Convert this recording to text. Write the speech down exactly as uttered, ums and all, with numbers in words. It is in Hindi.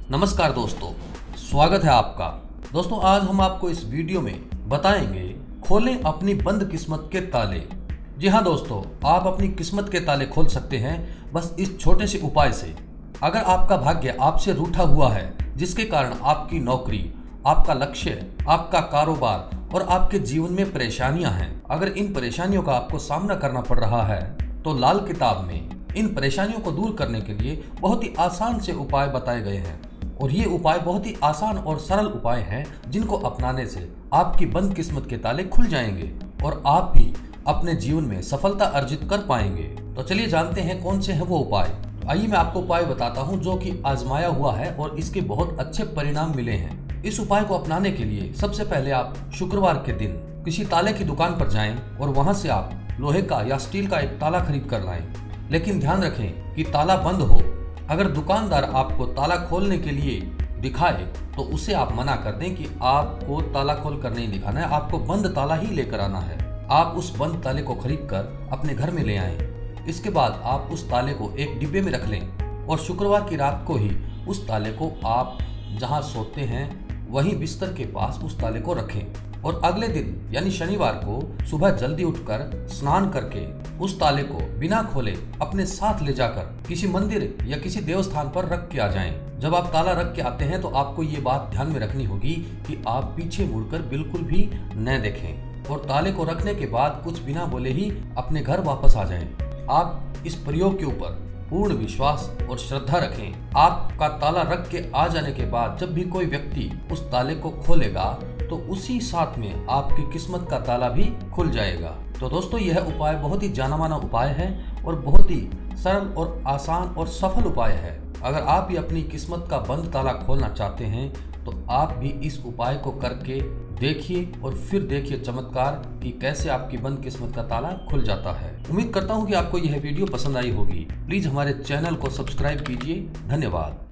नमस्कार दोस्तों, स्वागत है आपका। दोस्तों आज हम आपको इस वीडियो में बताएंगे खोलें अपनी बंद किस्मत के ताले। जी हाँ दोस्तों, आप अपनी किस्मत के ताले खोल सकते हैं बस इस छोटे से उपाय से। अगर आपका भाग्य आपसे रूठा हुआ है, जिसके कारण आपकी नौकरी, आपका लक्ष्य, आपका कारोबार और आपके जीवन में परेशानियां हैं, अगर इन परेशानियों का आपको सामना करना पड़ रहा है तो लाल किताब में इन परेशानियों को दूर करने के लिए बहुत ही आसान से उपाय बताए गए हैं। और ये उपाय बहुत ही आसान और सरल उपाय हैं जिनको अपनाने से आपकी बंद किस्मत के ताले खुल जाएंगे और आप भी अपने जीवन में सफलता अर्जित कर पाएंगे। तो चलिए जानते हैं कौन से हैं वो उपाय। तो आइए मैं आपको उपाय बताता हूँ जो कि आजमाया हुआ है और इसके बहुत अच्छे परिणाम मिले हैं। इस उपाय को अपनाने के लिए सबसे पहले आप शुक्रवार के दिन किसी ताले की दुकान पर जाएं और वहां से आप लोहे का या स्टील का एक ताला खरीद कर लाएं। लेकिन ध्यान रखें कि ताला बंद हो। अगर दुकानदार आपको ताला खोलने के लिए दिखाए तो उसे आप मना कर दें कि आपको ताला खोल कर नहीं दिखाना है, आपको बंद ताला ही लेकर आना है। आप उस बंद ताले को खरीद कर अपने घर में ले आएं। इसके बाद आप उस ताले को एक डिब्बे में रख लें और शुक्रवार की रात को ही उस ताले को आप जहां सोते हैं वहीं बिस्तर के पास उस ताले को रखें। और अगले दिन यानी शनिवार को सुबह जल्दी उठकर स्नान करके उस ताले को बिना खोले अपने साथ ले जाकर किसी मंदिर या किसी देवस्थान पर रख के आ जाएं। जब आप ताला रख के आते हैं तो आपको ये बात ध्यान में रखनी होगी कि आप पीछे मुड़कर बिल्कुल भी न देखें और ताले को रखने के बाद कुछ बिना बोले ही अपने घर वापस आ जाएं। आप इस प्रयोग के ऊपर पूर्ण विश्वास और श्रद्धा रखें। आपका ताला रख के आ जाने के बाद जब भी कोई व्यक्ति उस ताले को खोलेगा तो उसी साथ में आपकी किस्मत का ताला भी खुल जाएगा। तो दोस्तों यह उपाय बहुत ही जाना माना उपाय है और बहुत ही सरल और आसान और सफल उपाय है। अगर आप भी अपनी किस्मत का बंद ताला खोलना चाहते हैं तो आप भी इस उपाय को करके देखिए और फिर देखिए चमत्कार कि कैसे आपकी बंद किस्मत का ताला खुल जाता है। उम्मीद करता हूँ कि आपको यह वीडियो पसंद आई होगी। प्लीज हमारे चैनल को सब्सक्राइब कीजिए। धन्यवाद।